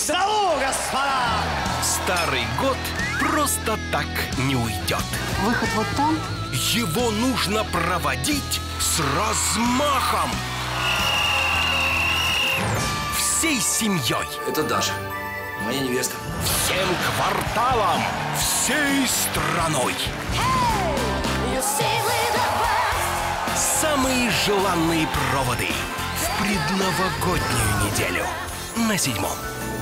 столу, господа! Старый год просто так не уйдет. Выход вот там. Его нужно проводить с размахом. Всей семьей. Это Даша, моя невеста. Всем кварталом. Всей страной. Самые желанные проводы в предновогоднюю неделю на 7.